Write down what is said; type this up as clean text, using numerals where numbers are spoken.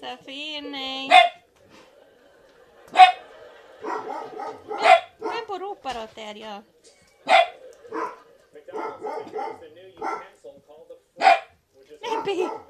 fine. Vem på ropar åt er, ja. Maybe.